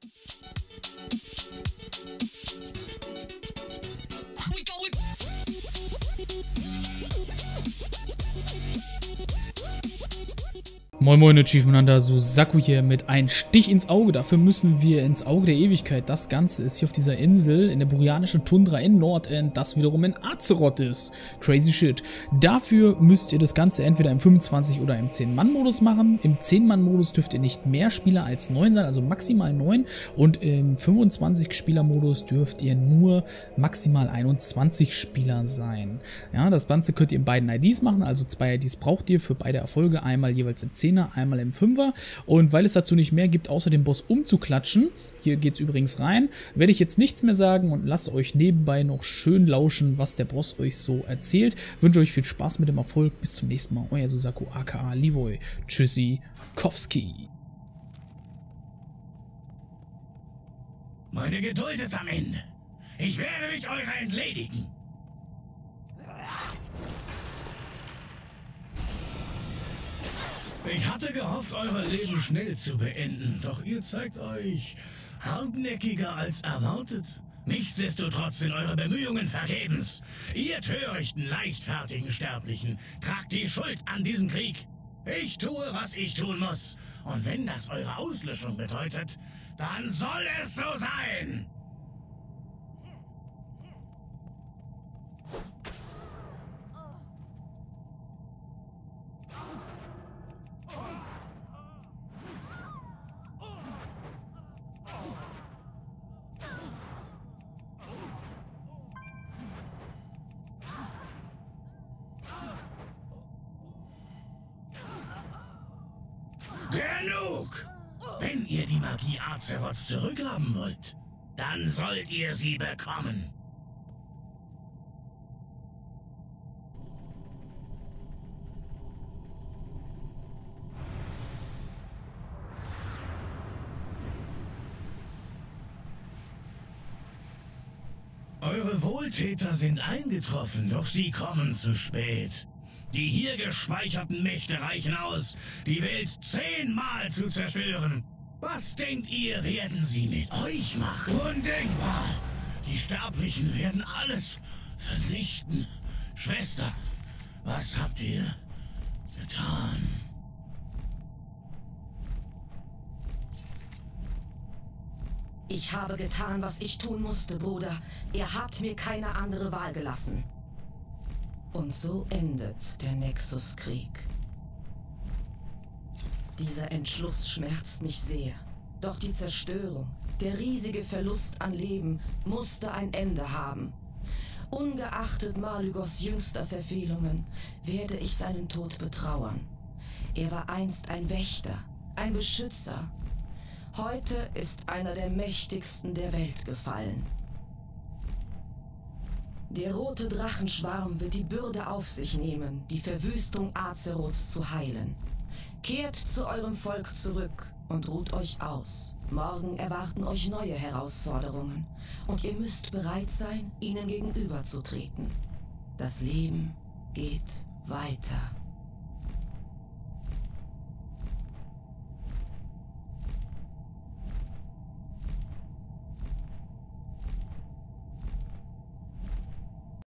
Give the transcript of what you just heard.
Moin Moin Achievement Hunter, so Saku hier mit einem Stich ins Auge. Dafür müssen wir ins Auge der Ewigkeit. Das Ganze ist hier auf dieser Insel in der boreanischen Tundra in Nordend, das wiederum in Azeroth ist. Crazy shit. Dafür müsst ihr das Ganze entweder im 25 oder im 10-Mann-Modus machen. Im 10-Mann-Modus dürft ihr nicht mehr Spieler als 9 sein, also maximal 9. Und im 25-Spieler-Modus dürft ihr nur maximal 21 Spieler sein. Ja, das Ganze könnt ihr in beiden IDs machen, also 2 IDs braucht ihr für beide Erfolge, einmal jeweils im 10er, einmal im 5er. Und weil es dazu nicht mehr gibt, außer den Boss umzuklatschen, hier geht es übrigens rein, werde ich jetzt nichts mehr sagen und lasst euch nebenbei noch schön lauschen, was der Boss euch so erzählt. Wünsche euch viel Spaß mit dem Erfolg. Bis zum nächsten Mal. Euer Susaku aka Levoy. Tschüssikowski. Meine Geduld ist am Ende. Ich werde mich eurer entledigen. Ich hatte gehofft, euer Leben schnell zu beenden, doch ihr zeigt euch hartnäckiger als erwartet. Nichtsdestotrotz sind eure Bemühungen vergebens. Ihr törichten, leichtfertigen Sterblichen tragt die Schuld an diesem Krieg. Ich tue, was ich tun muss. Und wenn das eure Auslöschung bedeutet, dann soll es so sein. Genug! Wenn ihr die Magie Azeroths zurückhaben wollt, dann sollt ihr sie bekommen. Eure Wohltäter sind eingetroffen, doch sie kommen zu spät. Die hier gespeicherten Mächte reichen aus, die Welt 10-mal zu zerstören. Was denkt ihr, werden sie mit euch machen? Undenkbar! Die Sterblichen werden alles vernichten. Schwester, was habt ihr getan? Ich habe getan, was ich tun musste, Bruder. Ihr habt mir keine andere Wahl gelassen. Und so endet der Nexus-Krieg. Dieser Entschluss schmerzt mich sehr. Doch die Zerstörung, der riesige Verlust an Leben, musste ein Ende haben. Ungeachtet Malygos jüngster Verfehlungen, werde ich seinen Tod betrauern. Er war einst ein Wächter, ein Beschützer. Heute ist einer der mächtigsten der Welt gefallen. Der rote Drachenschwarm wird die Bürde auf sich nehmen, die Verwüstung Azeroths zu heilen. Kehrt zu eurem Volk zurück und ruht euch aus. Morgen erwarten euch neue Herausforderungen und ihr müsst bereit sein, ihnen gegenüberzutreten. Das Leben geht weiter.